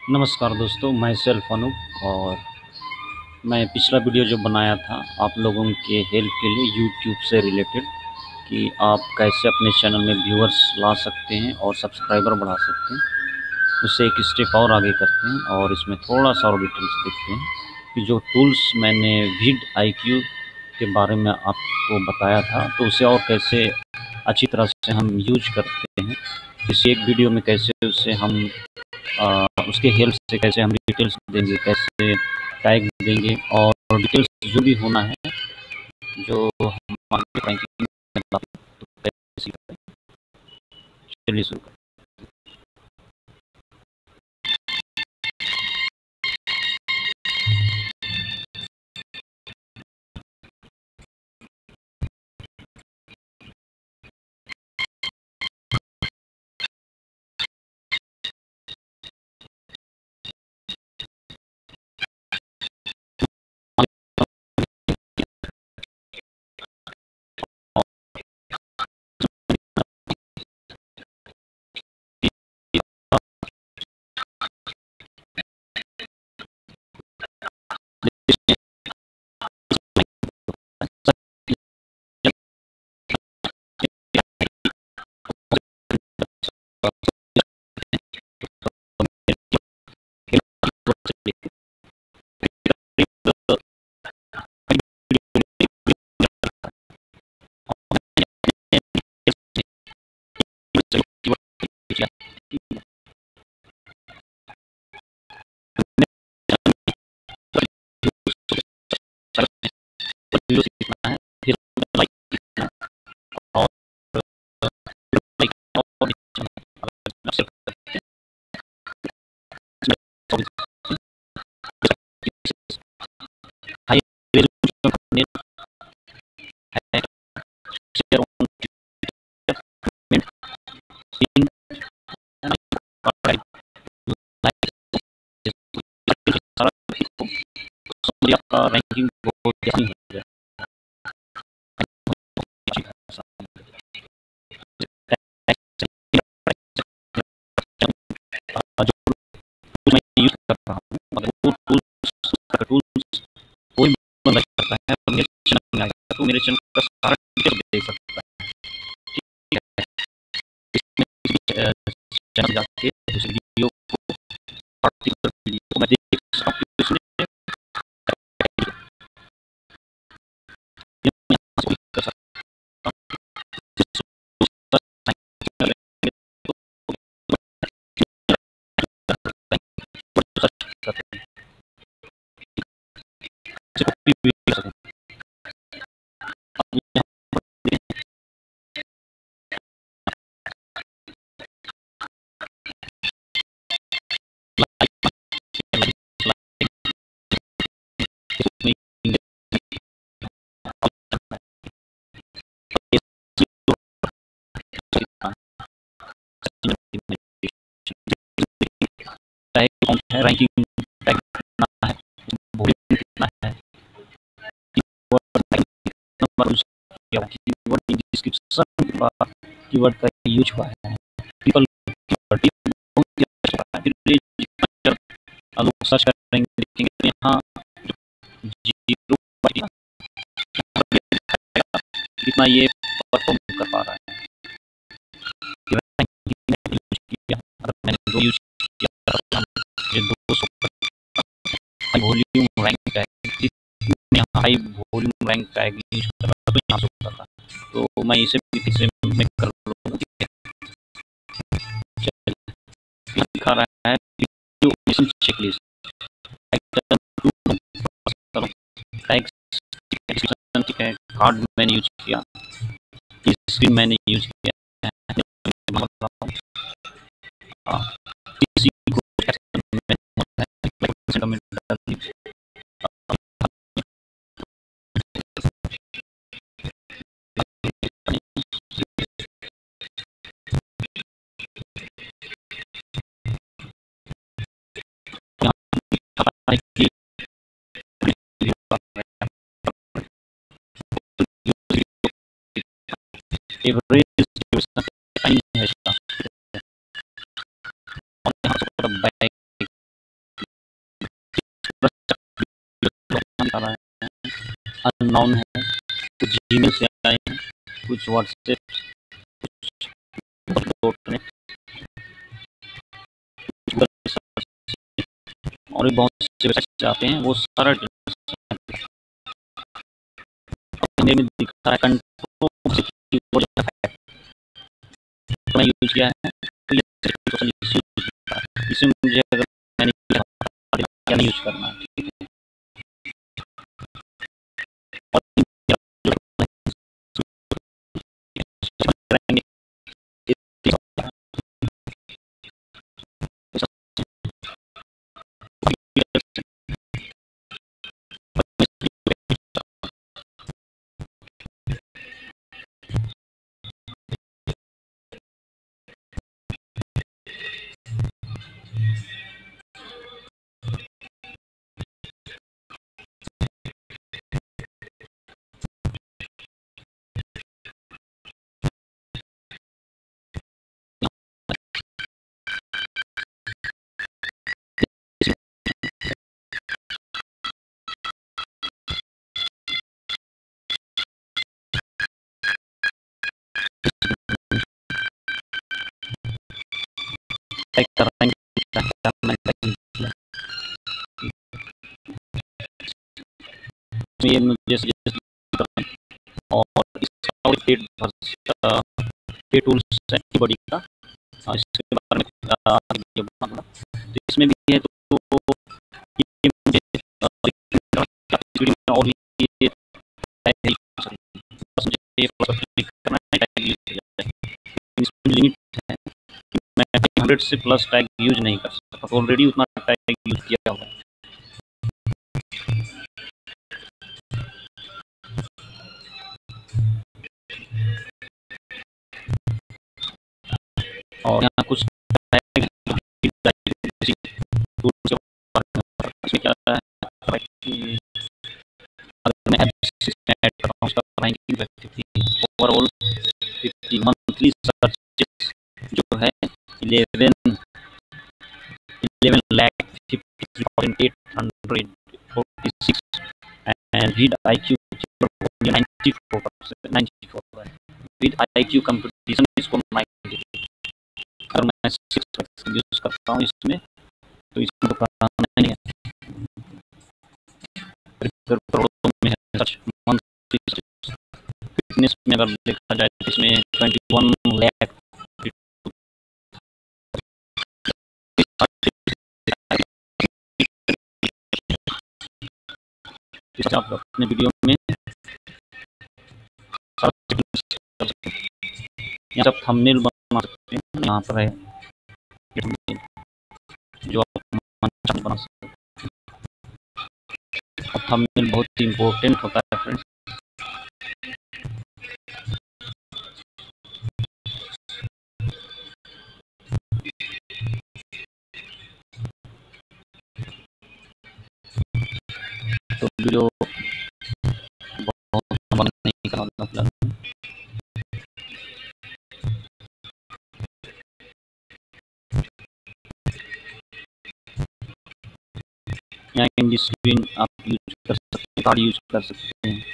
नमस्कार दोस्तों, मैं सेल्फ अनूप। और मैं पिछला वीडियो जो बनाया था आप लोगों के हेल्प के लिए यूट्यूब से रिलेटेड कि आप कैसे अपने चैनल में व्यूअर्स ला सकते हैं और सब्सक्राइबर बढ़ा सकते हैं, उससे एक स्टेप और आगे करते हैं और इसमें थोड़ा सा और डिटेल्स देखते हैं कि जो टूल्स मैंने विड IQ के बारे में आपको बताया था तो उसे और कैसे अच्छी तरह से हम यूज करते हैं। किसी एक वीडियो में कैसे उसे हम उसके हेल्प से कैसे हम डिटेल्स देंगे, कैसे टैग देंगे और डिटेल्स जो भी होना है, जो हम मार्केट रैंकिंग में तो कैसे करें। चलिए शुरू करें। सीखना है, फिर लाइक सीखना है और लाइक और हाई रेजोल्यूशन है, शेयर ऑन इन आपका रैंकिंग बहुत जल्दी हो जाए। जो मैं यूज कर रहा हूँ, अगर वो टूल्स कोई बंदा करता है और मेरे चैनल में आ जाता है तो मेरे चैनल का सारा डिटेल देख सकता है। ठीक है, इसमें चैनल जाके उस वीडियो को पार्टिकुलर वीडियो को मैं देख सकता हूँ कि उसने कर सकता हूँ। रैंकिंग टैग कितना है, वॉल्यूम कितना है, कीवर्ड डिस्क्रिप्शन का कीवर्ड का यूज हुआ है, पीपल कीवर्ड लोग सर्च करेंगे, देखेंगे तो यहाँ जीरो कितना ये परफॉर्म कर पा रहा है। यूज किया, अगर मैंने दो यूज किया, ये 200 वॉल्यूम रैंक टैग, जितने high volume rank tag use कर रहा तो यहाँ से होता था, तो मैं इसे भी फिर से मैं कर लूँगा। दिखा रहा है चेकलिस्ट ठीक है, कार्ड मैंने यूज किया, स्क्रीन मैंने यूज किया किसी को एवरेज टाइम है इसका, और यहाँ से बैक अननोन है, कुछ जीमेल से आए हैं, कुछ व्हाट्सएप, कुछ और भी बहुत से वेबसाइट आते हैं, वो सारा में दिखता है। कंट्रोल मैं यूज किया है, तो इसमें मुझे अगर मैंने क्या यूज करना है, ठीक है। ये मुझे सजेस्ट करें, और इसका पेड टूल्स है बॉडी का, इसके बारे में तो इसमें भी है, तो ये मुझे और भी ये लिमिट है, मैं 100 से प्लस टैग यूज नहीं कर सकता, तो ऑलरेडी उतना टैग यूज किया हुआ है। और यहाँ कुछ इसमें क्या है, अगर मैं ऐड कर रहा हूँ उसका रैंकिंग ओवरऑल 50 मंथली सर्चेस जो है 11 lakh 53,846 and read IQ 94% with IQ competition इसको 90। अगर मैं 6 यूज करता हूँ इसमें, तो इसको नहीं है, फिटनेस में अगर देखा जाए तो इसमें 21 लाख आप अपने वीडियो में यहाँ सब थंबनेल बना सकते हैं, यहाँ पर है जो आप बना सकते हैं। थंबनेल बहुत ही इम्पोर्टेंट होता है फ्रेंड्स। तो वीडियो बहुत नहीं करना फिलहाल। यहाँ इंडी स्क्रीन आप यूज कर सकते हैं, कार्ड यूज कर सकते हैं,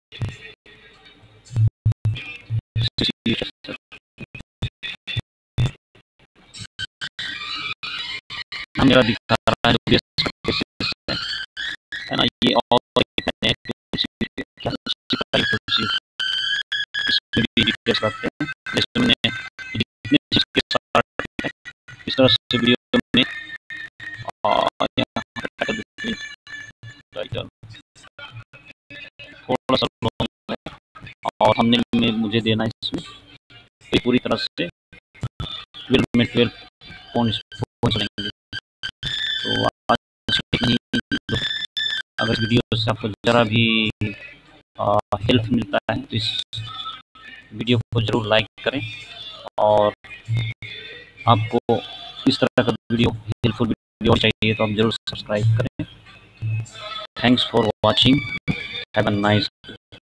मेरा दिखा रहा है ना, ये और करते हैं इस तरह से वीडियो में थोड़ा सा लॉन्ग है, और हमने में मुझे देना है इसमें तो पूरी तरह से 12 में 12 पहुँच लेंगे। तो आज अगर वीडियो से आपको ज़रा भी हेल्प मिलता है तो इस वीडियो को ज़रूर लाइक करें, और आपको इस तरह का वीडियो हेल्पफुल वीडियो चाहिए तो आप ज़रूर सब्सक्राइब करें। Thanks for watching, have a nice